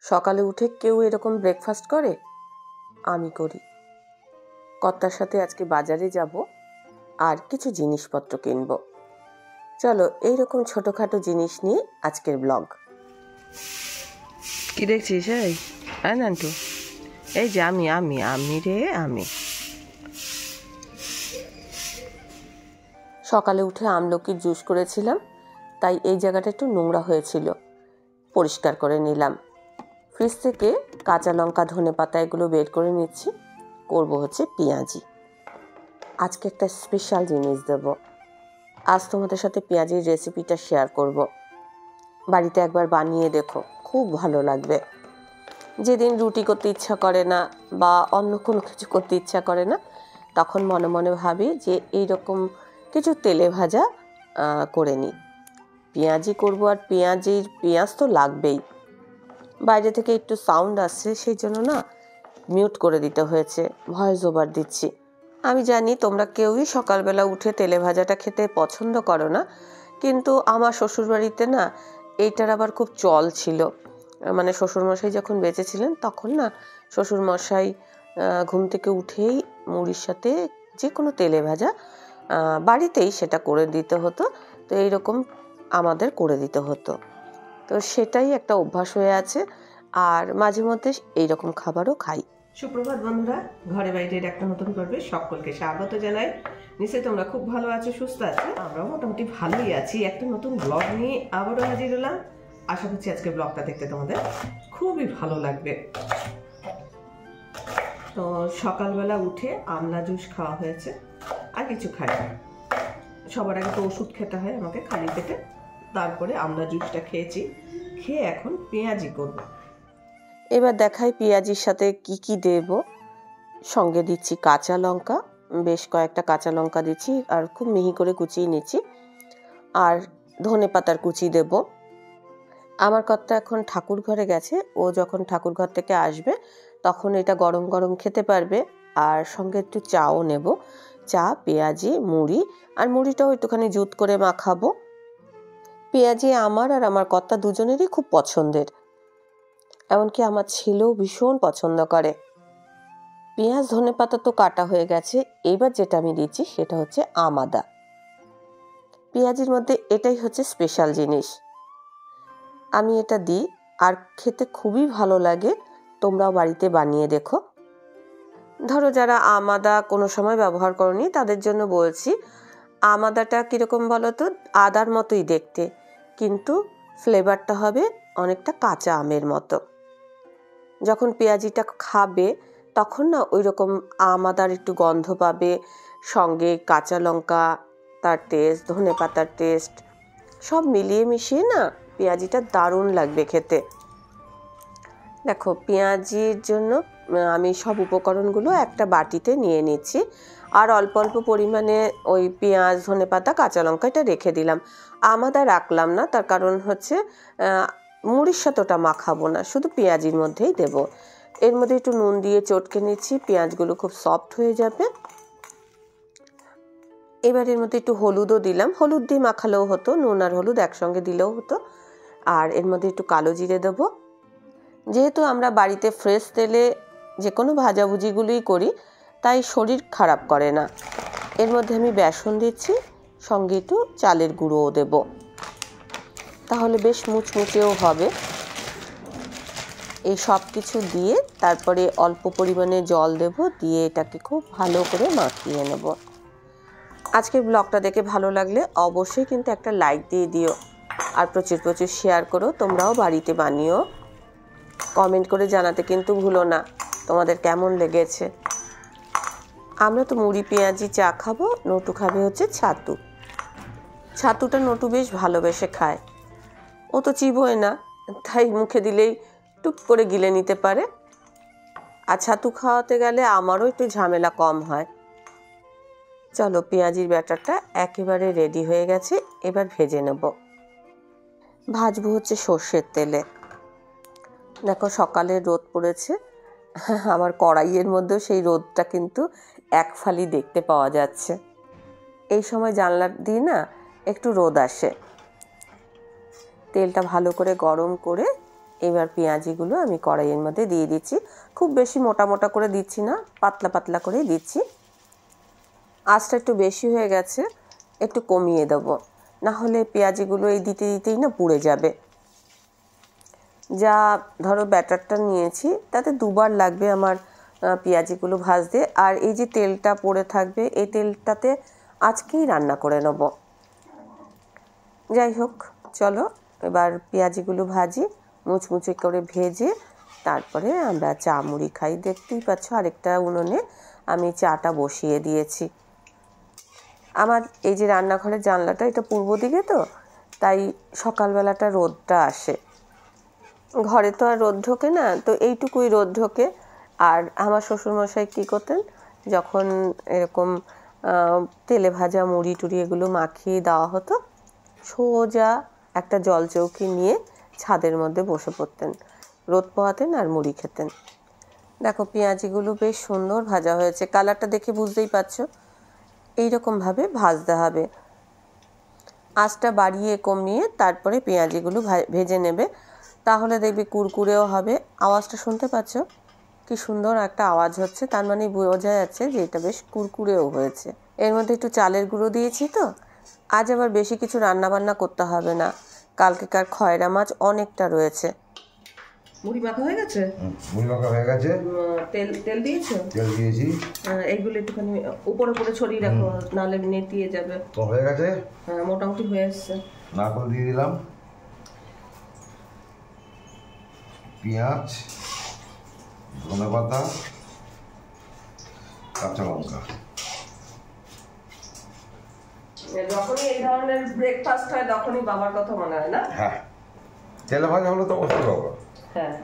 সকালে উঠে কেউ এরকম ব্রেকফাস্ট করে? আমি করি। কর্তার সাথে আজকে বাজারে যাব আর কিছু জিনিসপত্র কিনব। চলো এইরকম ছোটখাটো জিনিস নিয়ে আজকের ব্লগ। কি দেখছিস? এই নান্টু, এই যে আমি সকালে উঠে আমলকির জুস করেছিলাম, তাই এই জায়গাটা একটু নোংরা হয়েছিল, পরিষ্কার করে নিলাম। ফ্রিজ থেকে কাঁচা লঙ্কা, ধনেপাতা এগুলো বের করে নিচ্ছি। করব হচ্ছে পেঁয়াজি। আজকে একটা স্পেশাল জিনিস দেব। আজ তোমাদের সাথে পেঁয়াজির রেসিপিটা শেয়ার করব। বাড়িতে একবার বানিয়ে দেখো, খুব ভালো লাগবে। যেদিন রুটি করতে ইচ্ছা করে না বা অন্য কোনো কিছু করতে ইচ্ছা করে না, তখন মনে মনে ভাবি যে এইরকম কিছু তেলে ভাজা করে নিই। পেঁয়াজি করব, আর পেঁয়াজ তো লাগবেই। বাইরে থেকে একটু সাউন্ড আসছে, সেই জন্য না মিউট করে দিতে হয়েছে, ভয়েস ওভার দিচ্ছি। আমি জানি তোমরা কেউই সকালবেলা উঠে তেলে ভাজাটা খেতে পছন্দ করো না, কিন্তু আমার শ্বশুরবাড়িতে না এইটার আবার খুব চল ছিল। মানে শ্বশুরমশাই যখন বেঁচে ছিলেন তখন না শ্বশুরমশাই ঘুম থেকে উঠেই মুড়ির সাথে যে কোনো তেলে ভাজা বাড়িতেই সেটা করে দিতে হতো। তো এইরকম আমাদের করে দিতে হতো, তো সেটাই একটা অভ্যাস হয়ে আছে। আর মাঝে মধ্যে এইরকম খাবারও খাই। সুপ্রভাত বন্ধুরা, ঘরে বাইরের একটা নতুন পর্বে সকলকে স্বাগত জানাই। নিশ্চয়ই তোমরা খুব ভালো আছো, সুস্থ আছো। আমরাও মোটামুটি ভালোই আছি। একটা নতুন ব্লগ নিয়ে আবারও হাজির হলাম। আশা করছি আজকে ব্লগটা দেখতে তোমাদের খুবই ভালো লাগবে। তো সকালবেলা উঠে আমলা জুস খাওয়া হয়েছে, আর কিছু খাই না। সবার আগে তো ওষুধ খেতে হয় আমাকে খালি পেটে, তারপরে আমলা জুসটা খেয়েছি। খেয়ে এখন পেঁয়াজি করব। এবার দেখাই পেঁয়াজির সাথে কি কি দেব। সঙ্গে দিচ্ছি কাঁচা লঙ্কা, বেশ কয়েকটা কাঁচা লঙ্কা দিচ্ছি আর খুব মিহি করে কুচিয়ে নিচ্ছি। আর ধনে পাতার কুচি দেব। আমার কর্তা এখন ঠাকুর ঘরে গেছে, ও যখন ঠাকুর ঘর থেকে আসবে তখন এটা গরম গরম খেতে পারবে। আর সঙ্গে একটু চাও নেব, চা, পেঁয়াজি, মুড়ি। আর মুড়িটাও একটুখানি জুত করে মাখাবো। পেঁয়াজি আমার আর আমার কর্তা দুজনেরই খুব পছন্দের, এমনকি আমার ছেলেও ভীষণ পছন্দ করে। পেঁয়াজ, ধনেপাতা তো কাটা হয়ে গেছে। এবার যেটা আমি দিচ্ছি সেটা হচ্ছে আমাদা। পেঁয়াজির মধ্যে এটাই হচ্ছে স্পেশাল জিনিস। আমি এটা দিই আর খেতে খুবই ভালো লাগে। তোমরাও বাড়িতে বানিয়ে দেখো। ধরো যারা আমাদা কোনো সময় ব্যবহার করনি তাদের জন্য বলছি, আমাদাটা কীরকম বলো তো? আদার মতোই দেখতে, কিন্তু ফ্লেভারটা হবে অনেকটা কাঁচা আমের মতো। যখন পেঁয়াজিটা খাবে তখন না ওই রকম আমাদার একটু গন্ধ পাবে, সঙ্গে কাঁচা লঙ্কা, তার টেস্ট, ধনে পাতার টেস্ট সব মিলিয়ে মিশিয়ে না পেঁয়াজিটা দারুণ লাগবে খেতে। দেখো, পেঁয়াজির জন্য আমি সব উপকরণগুলো একটা বাটিতে নিয়ে নিচ্ছি, আর অল্প অল্প পরিমাণে ওই পেঁয়াজ, ধনে পাতা, কাঁচা লঙ্কা এটা রেখে দিলাম। আমাদা রাখলাম না, তার কারণ হচ্ছে মুড়ির সাথে ওটা মাখাবো না, শুধু পেঁয়াজির মধ্যেই দেব। এর মধ্যে একটু নুন দিয়ে চটকে নিচ্ছি, পেঁয়াজগুলো খুব সফট হয়ে যাবে। এবার এর মধ্যে একটু হলুদও দিলাম, হলুদ দিয়ে মাখালেও হতো, নুন আর হলুদ একসঙ্গে দিলেও হতো। আর এর মধ্যে একটু কালো জিরে দেবো। যেহেতু আমরা বাড়িতে ফ্রেশ তেলে যে কোনো ভাজাভুজিগুলোই করি, তাই শরীর খারাপ করে না। এর মধ্যে আমি বেসন দিচ্ছি, সঙ্গে একটু চালের গুঁড়োও দেব, তাহলে বেশ মুচমুচেও হবে। এই সব কিছু দিয়ে তারপরে অল্প পরিমাণে জল দেব, দিয়ে এটাকে খুব ভালো করে মাখিয়ে নেব। আজকের ব্লগটা দেখে ভালো লাগলে অবশ্যই কিন্তু একটা লাইক দিয়ে দিও, আর প্রচুর প্রচুর শেয়ার করো। তোমরাও বাড়িতে বানিও, কমেন্ট করে জানাতে কিন্তু ভুলো না তোমাদের কেমন লেগেছে। আমরা তো মুড়ি, পেঁয়াজি, চা খাবো, নটু খাবে হচ্ছে ছাতু। ছাতুটা নটু বেশ ভালোবেসে খায়। ও তো চিবোয় না, তাই মুখে দিলেই টুপ করে গিলে নিতে পারে। আর ছাতু খাওয়াতে গেলে আমারও একটু ঝামেলা কম হয়। চলো, পেঁয়াজির ব্যাটারটা একেবারে রেডি হয়ে গেছে, এবার ভেজে নেব। ভাজবো হচ্ছে সর্ষের তেলে। দেখো, সকালে রোদ পড়েছে, আমার কড়াইয়ের মধ্যেও সেই রোদটা কিন্তু এক ফালি দেখতে পাওয়া যাচ্ছে। এই সময় জানলা দিয়ে না একটু রোদ আসে। তেলটা ভালো করে গরম করে এবার পেঁয়াজিগুলো আমি কড়াইয়ের মধ্যে দিয়ে দিচ্ছি। খুব বেশি মোটা মোটা করে দিচ্ছি না, পাতলা পাতলা করেই দিচ্ছি। আঁচটা একটু বেশি হয়ে গেছে, একটু কমিয়ে দেবো, না হলে পেঁয়াজিগুলো এই দিতে দিতেই না পুড়ে যাবে। যা ধরো ব্যাটারটা নিয়েছি তাতে দুবার লাগবে আমার পেঁয়াজিগুলো ভাজতে। আর এই যে তেলটা পড়ে থাকবে, এই তেলটাতে আজকেই রান্না করে নেব। যাই হোক, চলো এবার পেঁয়াজিগুলো ভাজি, মুচমুচে করে ভেজে তারপরে আমরা চা মুড়ি খাই। দেখতেই পাচ্ছ আরেকটা উনুনে আমি চাটা বসিয়ে দিয়েছি। আমার এই যে রান্নাঘরের জানলাটা এটা পূর্ব দিকে, তো তাই সকালবেলাটা রোদটা আসে। ঘরে তো আর রোদ ঢোকে না, তো এইটুকুই রোদ ঢোকে। আর আমার শ্বশুরমশাই কী করতেন, যখন এরকম তেলে ভাজা মুড়ি টুড়ি এগুলো মাখিয়ে দেওয়া হতো, সোজা একটা জল চৌকি নিয়ে ছাদের মধ্যে বসে পড়তেন, রোদ পোহাতেন আর মুড়ি খেতেন। দেখো পেঁয়াজিগুলো বেশ সুন্দর ভাজা হয়েছে, কালারটা দেখে বুঝতেই পারছো। এইরকমভাবে ভাজতে হবে, আঁচটা বাড়িয়ে কমিয়ে তারপরে পেঁয়াজিগুলো ভেজে নেবে, তাহলে দেখবে কুরকুরেও হবে। আওয়াজটা শুনতে পাচ্ছ, কি সুন্দর একটা আওয়াজ হচ্ছে, তার মানে বোঝা যাচ্ছে যে এটা বেশ কুরকুরেও হয়েছে। এর মধ্যে একটু চালের গুঁড়ো দিয়েছি। তো আজ আবার বেশি কিছু রান্না বান্না করতে হবে না, কালকেকার খয়রা মাছ অনেকটা রয়েছে। মুড়ি মাখা হয়ে গেছে, মুড়ি মাখা হয়ে গেছে। তেল তেল দিয়েছো? তেল দিয়েছি। এইগুলো একটুখানি উপরে উপরে ছড়িয়ে রাখো, নাহলে নেতিয়ে যাবে। তো হয়ে গেছে, হ্যাঁ মোটামুটি হয়ে এসছে। নারকেল দিয়ে দিলাম, পেঁয়াজ, ধনে পাতা, কাঁচা লঙ্কা। যখনই এই ধরনের ব্রেকফাস্ট হয় তখনই বাবার কথা মনে হয় না? হ্যাঁ, তেলে ভাজা হলো তো অবশ্যই বাবা। হ্যাঁ,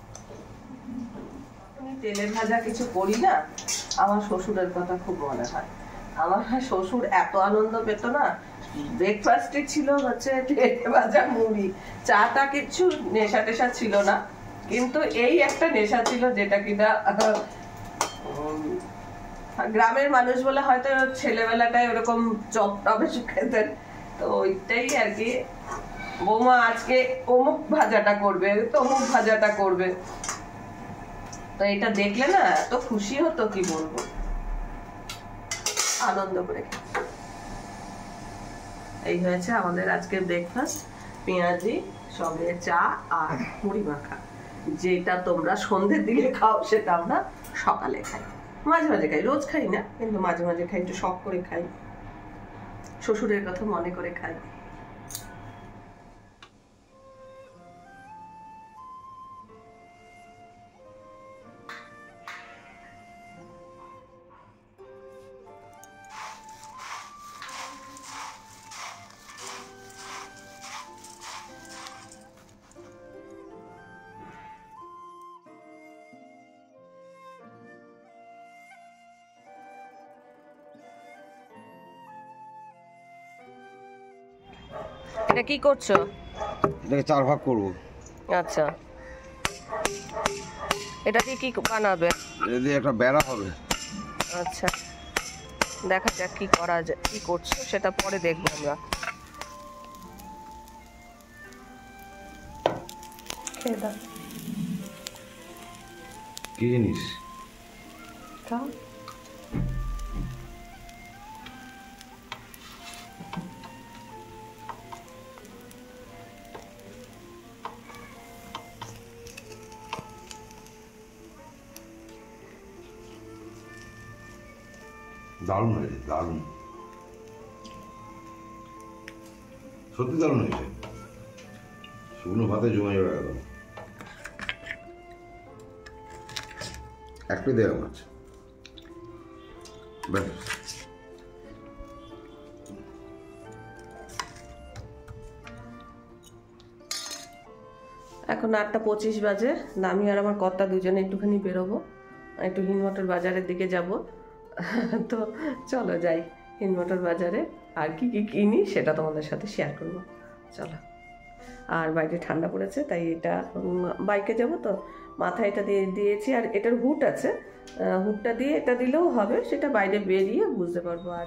তেলে ভাজা কিছু করি না, আমার শ্বশুরের কথা খুব মনে হয়। আমার শ্বশুর এত আনন্দ পেত না, ব্রেকফাস্টে ছিল হচ্ছে তেলে ভাজা মুড়ি, চাটা কিছু নেশা টেশা ছিল না, কিন্তু এই একটা নেশা ছিল যেটা কিনা গ্রামের মানুষ বলে হয়তো ছেলেবেলাটায় ওরকম চপ টপে খেতেন, তো ওইটাই আর কি। বৌমা আজকে অমুক ভাজাটা করবে, তমুক ভাজাটা করবে, তো এটা দেখলে না এত খুশি হতো, কি বলবো, আনন্দ করে। এই হয়েছে আমাদের আজকের ব্রেকফাস্ট, পেঁয়াজি সঙ্গে চা আর মুড়ি মাখা। যেটা তোমরা সন্ধ্যের দিকে খাও সেটা আমরা সকালে খাই, মাঝে মাঝে খাই, রোজ খাই না, কিন্তু মাঝে মাঝে খাই, একটু শখ করে খাই, শ্বশুরের কথা মনে করে খাই। এটা কি করছো? এটাকে 4 ভাগ করব। আচ্ছা, এটা দিয়ে কি বানাবে? এটা দিয়ে একটা বেড়া হবে। আচ্ছা, দেখা যাক কি করা যায়, কি করছো সেটা পরে দেখবো আমরা। খেয়ে দাও। কি জিনিস? খাও। দারুণ হয়েছে, দারুণ, সত্যি দারুণ হয়েছে। শুকনো ভাতে জমে যাবে একদম। এক প্লেট দেওয়া মাছ ব্যাস। এখন 8:25 বাজে, আমি আর আমার কর্তা দুজনে একটুখানি বেরোবো, একটু হিনমটর বাজারের দিকে যাব। তো চলো যাই হিনমটর বাজারে, আর কি কি কিনি সেটা তোমাদের সাথে শেয়ার করবো। চলো। আর বাইরে ঠান্ডা পড়েছে, তাই এটা বাইকে যাব তো মাথায় এটা দিয়ে দিয়েছি, আর এটার হুড আছে, হুডটা দিয়ে এটা দিলেও হবে, সেটা বাইরে বেরিয়ে বুঝতে পারবো। আর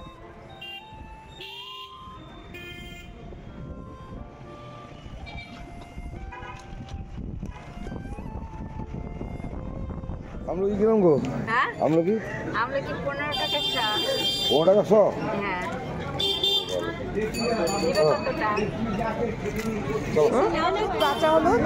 আমলকি কিরকম গো? হ্যাঁ আমলকি 15 টাকা চা। 15 টাকা শ? হ্যাঁ এবার কতটা? কাঁচা হলুদ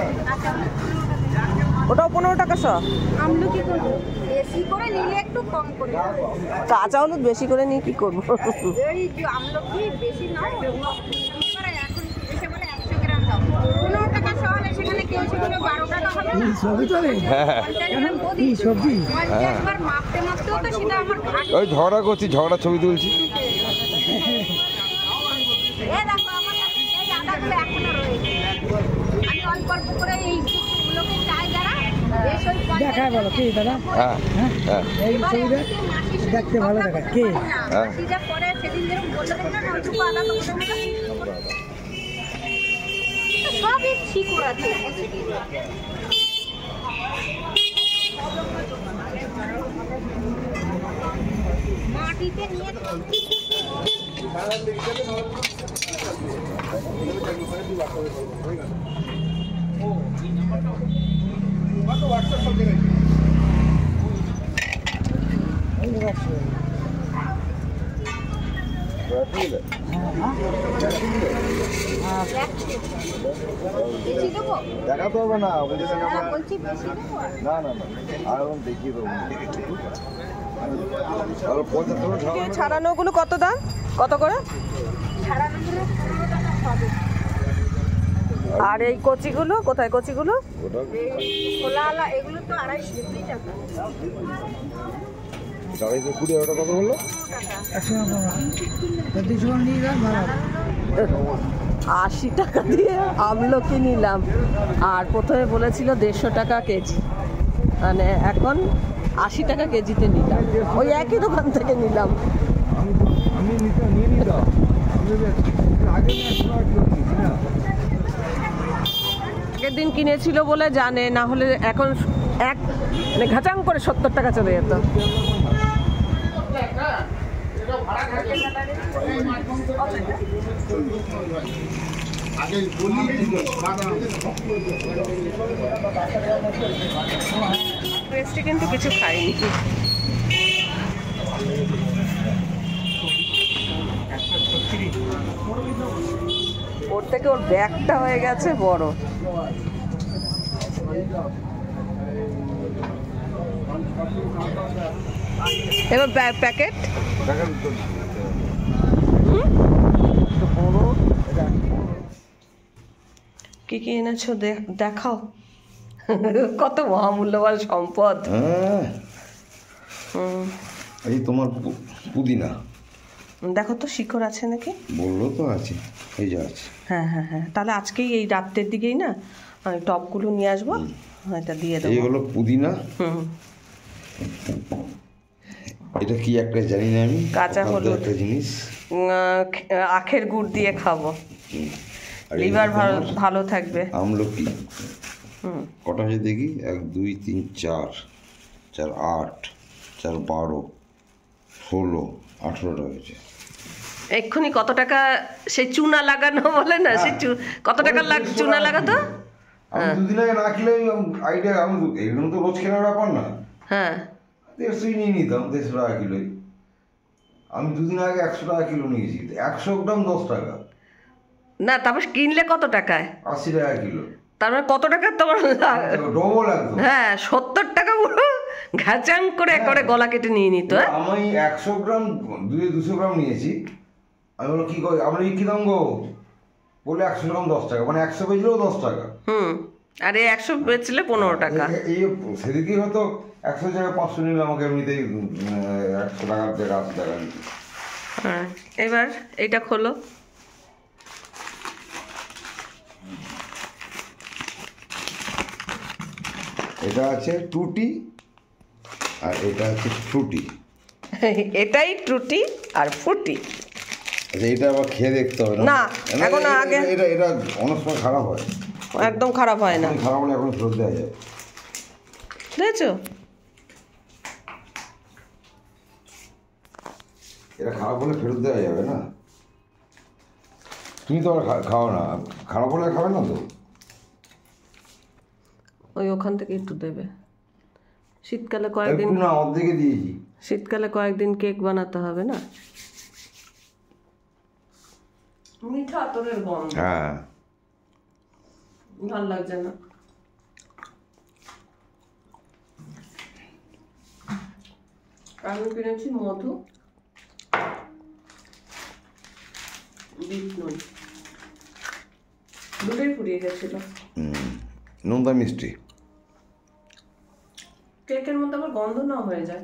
ওটাও 15 টাকা শ। আমলকি করবো বেশি করে নিলে একটু কম করে। কাঁচা হলুদ বেশি করে নিয়ে কি করবো? এই যে আমলকি বেশি নাও, এবারে এখন এসে বলে 100 গ্রাম দাও। 15 টাকা শ হলে সেখানে কেউ সেখানে 12 টাকা হবে না। সবই চলে। কি সবজি? 50 বার মাপতে মাপতেও তো সেটা আমার ঘাট। ওই ঝগড়া করছি, ঝগড়া ছবি তুলছি। এই দেখো আমার কাছে এই আদাগুলো এখনো রয়েছে। আমি অল্প অল্প করে এইগুলোকে চাই যারা বেশ ওই 50 দেখায় বলো কে দাদা? হ্যাঁ হ্যাঁ এই ছবিটা দেখতে ভালো দেখায় কে? মাসিটা পরে সেদিন যেরকম বললো না ওইটুকু আদা তো সবই ঠিক আছে। মাটিতে নিয়ে বেশি দেবো? দেখাতে হবে না, বলছি বেশি দেবো? না না না, আর দেখিয়ে দেবো। আর 75 টাকা ছাড়ানোগুলো কত দাম, কত করে? ছাড়ানোগুলো 15 টাকা হবে। আর এই কচিগুলো কোথায়? কচিগুলো খোলা এগুলো তো 250 টাকা। 220 ওটা কত বললো? 100 টাকা 200 নিয়ে যান ভালো। 80 টাকা দিয়ে আমলকি নিলাম, আর প্রথমে বলেছিল 150 টাকা কেজি, মানে এখন 80 টাকা কেজিতে নিলাম। ওই একই দোকান থেকে নিলাম। আমি নিয়ে নিতাম আগে আগের দিন কিনেছিল বলে জানে, না হলে এখন মানে ঘাচাং করে 70 টাকা চলে যেত। টেস্টি কিন্তু কিছু খাইনি। ওর থেকে ওর ব্যাগটা হয়ে গেছে বড়। এবার প্যাকেট কি কি এনেছো দেখাও। কত মহামূল্যবান সম্পদ। এই তোমার পুদিনা দেখো তো শিকড় আছে নাকি? বললো তো আছে, এই যে আছে। হ্যাঁ হ্যাঁ হ্যাঁ, তাহলে আজকেই এই রাত্রের দিকেই না আমি টপগুলো নিয়ে আসবো, এটা দিয়ে দেবো। এই হলো পুদিনা। এটা কি একটা জানি না আমি, কাঁচা হলুদ একটা জিনিস। আখের গুড় দিয়ে খাবো, লিভার ভালো থাকবে। আমলকি কটা হয়েছে দেখি, 1 2 3 4 4 8 4 12 16 18টা হয়েছে। এক্ষুনি কত টাকা সেই চুনা লাগানো বলে না, সেই কত টাকা চুনা লাগাতো? আমি দুদিন আগে না খেলে আইডিয়া, আমি এরকম তো রোজ কেনার ব্যাপার না। হ্যাঁ 150 নিয়ে নিতাম, 150 টাকা কিলোই। আমি দুদিন আগে 100 টাকা কিলো নিয়েছি, 100 গ্রাম 10 টাকা। না তারপর কিনলে কত টাকায়? 80 টাকা কিলো। তার মানে কত টাকা তোমার? ডবল একদম। হ্যাঁ 70 টাকা পুরো ঘাচাং করে একবারে গলা কেটে নিয়ে নিত। আমি 100 গ্রাম 200 গ্রাম নিয়েছি। আমি বলো কি করি, আমরা কি দাম গো বলে 100 গ্রাম 10 টাকা, মানে 100 বেচলেও 10 টাকা। আর এই 100 বেচলে 15 টাকা। এই সেদিকেই হয়তো 100 জায়গায় 500 নিলে আমাকে এমনিতেই 100 টাকার জায়গায় 80 টাকা নিতে। হ্যাঁ এবার এইটা খোলো। এটা আছে টুটি আর এটা আছে ফ্রুটি। এটাই টুটি আর ফ্রুটি। আচ্ছা এটা আবার খেয়ে দেখতে হবে না, এখন আগে এটা অনেক সময় খারাপ হয়। একদম খারাপ হয় না, খারাপ হলে এখন ফেরত দেওয়া যায়। বুঝেছো? এটা খারাপ হলে ফেরত দেওয়া যাবে না। তুমি তো আর খাও না, খারাপ হলে খাবে না তো। ওই ওখান থেকে একটু দেবে, শীতকালে কয়েকদিন একটু না অর্ধেকে দিয়েছি। শীতকালে কয়েকদিন কেক বানাতে হবে না। মিঠা আতরের গন্ধ হ্যাঁ ভালো লাগছে না। আমি কিনেছি মধু, বিট নুন, দুটোই ফুরিয়ে গেছিল। নোনতা মিষ্টি। কেকের মধ্যে আবার গন্ধ না হয়ে যায়।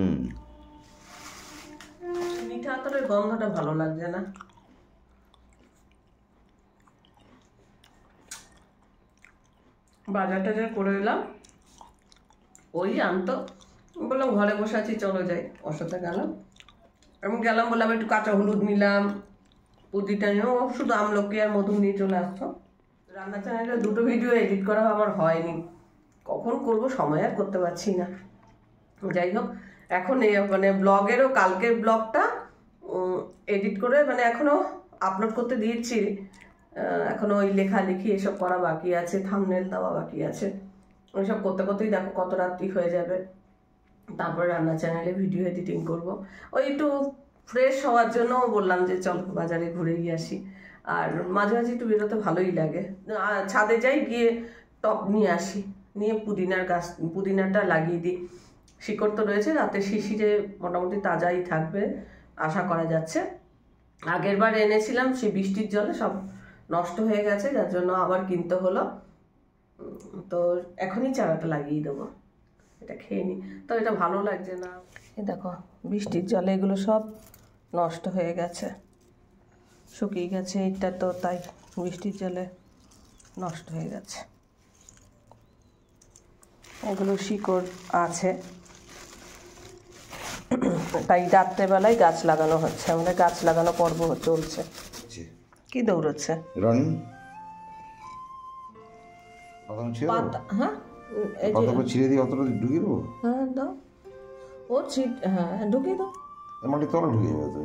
মিঠা আতরের গন্ধটা ভালো লাগছে না। বাজার টাজার করে এলাম, ওই আনতো, বললাম ঘরে বসে আছি চলো যাই, ওর সাথে গেলাম। আমি গেলাম বললাম একটু কাঁচা হলুদ নিলাম, পুদিটা নিয়েও শুধু আমলকি আর মধু নিয়ে চলে আসতো। রান্না চ্যানেলে দুটো ভিডিও এডিট করা আমার হয়নি, কখন করব সময় আর করতে পারছি না। যাই হোক, এখন এই মানে ব্লগেরও কালকের ব্লগটা এডিট করে মানে এখনও আপলোড করতে দিয়েছি, এখনও ওই লেখালেখি এসব করা বাকি আছে, থাম্বনেল দেওয়া বাকি আছে। ওইসব করতে করতেই দেখো কত রাত্রি হয়ে যাবে। তারপরে রান্না চ্যানেলে ভিডিও এডিটিং করব। ওই একটু ফ্রেশ হওয়ার জন্য বললাম যে চল বাজারে ঘুরে গিয়ে আসি। আর মাঝে মাঝে একটু বেরোতে ভালোই লাগে। ছাদে যাই, গিয়ে টব নিয়ে আসি, নিয়ে পুদিনাটা লাগিয়ে দিই। শিকড় তো রয়েছে, রাতে শিশিরে মোটামুটি তাজাই থাকবে আশা করা যাচ্ছে। আগের বার এনেছিলাম, সেই বৃষ্টির জলে সব নষ্ট হয়ে গেছে, যার জন্য আবার কিনতে হলো। তো এখনই চারাটা লাগিয়ে দেবো, এটা খেয়ে নিই। তো এটা ভালো লাগছে না, এই দেখো বৃষ্টির জলে এগুলো সব নষ্ট হয়ে গেছে, শুকিয়ে গেছে। এটা তো তাই বৃষ্টির জলে নষ্ট হয়ে গেছে। এগুলো শিকড় আছে, তাই রাত্রেবেলায় গাছ লাগানো হচ্ছে। আমাদের গাছ লাগানো পর্ব চলছে। কি দৌড়চ্ছে রানী? হ্যাঁ পাতাটা ছিঁড়ে দিয়ে অতটা ঢুকিয়ে দেবো? হ্যাঁ দাও, ও হ্যাঁ ঢুকিয়ে দাও। মাটির তলা ঢুকে যাবে তো।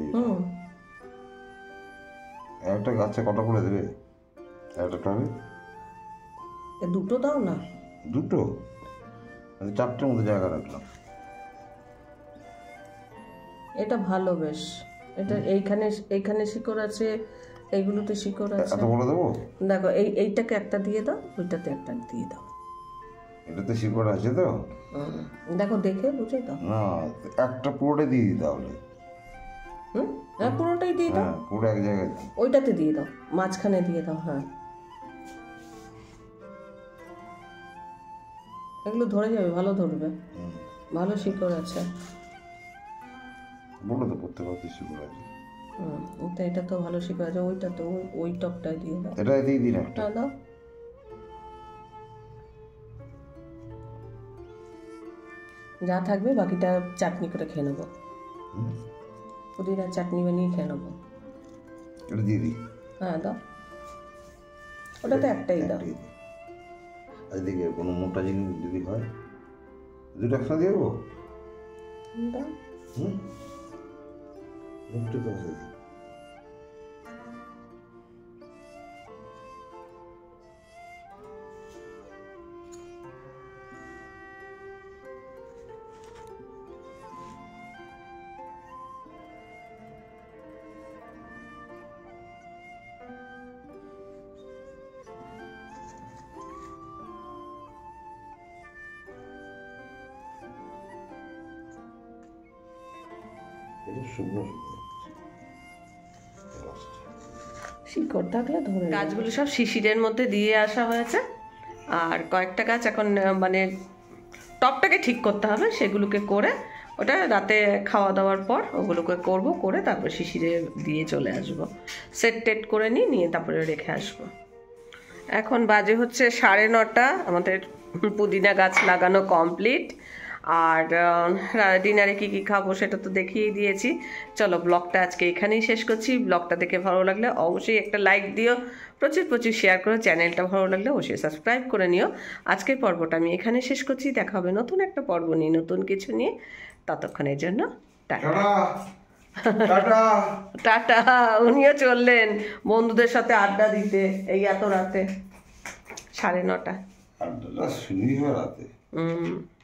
একটা গাছে কটা করে দেবে? একটা টবে দুটো দাও না। দুটো? চারটের মধ্যে জায়গা রাখলাম। এটা ভালো বেশ, এটা এইখানে শিকড় আছে, এইগুলোতে শিকড় আছে। এত বলে দেবো? দেখো এইটাকে একটা দিয়ে দাও, ওইটাতে একটা দিয়ে দাও। এটাতে শিকড় আছে তো? দেখো দেখে বুঝে দাও। না, একটা পুরোটা দিয়ে দিই তাহলে। হ্যাঁ পুরোটাই দিয়ে দাও। হ্যাঁ পুরো এক জায়গায় ওইটাতে দিয়ে দাও, মাঝখানে দিয়ে দাও। হ্যাঁ এগুলো ধরে যাবে, ভালো ধরবে, ভালো শিকড় আছে। বলে তো করতে পারতে শিকড় আছে। এটা তো ভালো শিকড় আছে। ওইটা তো ওই টপটায় দিয়ে দাও। এটা দিয়ে দিন একটা। দাও, যা থাকবে বাকিটা চাটনি করে খেয়ে নেবো, পুদিনার চাটনি বানিয়ে খেয়ে নেবো। এটা দিয়ে দিই। হ্যাঁ দাও, ওটা তো একটাই দাও। আর দেখি কোনো মোটা জিনিস যদি হয় দুটো একসাথে দিয়ে দেবো। দাও, একটু তো দিই। শিকড় থাকলে ধরে। গাছগুলো সব শিশিরের মধ্যে দিয়ে আসা হয়েছে, আর কয়েকটা গাছ এখন মানে টপটাকে ঠিক করতে হবে, সেগুলোকে করে ওটা রাতে খাওয়া দাওয়ার পর ওগুলোকে করব, করে তারপর শিশিরে দিয়ে চলে আসব। সেট টেট করে নিয়ে তারপরে রেখে আসবো। এখন বাজে হচ্ছে 9:30। আমাদের পুদিনা গাছ লাগানো কমপ্লিট। আর ডিনারে কী কী খাবো সেটা তো দেখিয়ে দিয়েছি। চলো ব্লগটা আজকে এখানেই শেষ করছি। ব্লগটা দেখে ভালো লাগলে অবশ্যই একটা লাইক দিও, প্রচুর শেয়ার করো। চ্যানেলটা ভালো লাগলে অবশ্যই সাবস্ক্রাইব করে নিও। আজকের পর্বটা আমি এখানে শেষ করছি। দেখা হবে নতুন একটা পর্ব নিয়ে, নতুন কিছু নিয়ে। ততক্ষণের জন্য টাটা। টাটা। উনিও চললেন বন্ধুদের সাথে আড্ডা দিতে এই এত রাতে, 9:30। আড্ডাটা শুরুই হয় রাতে।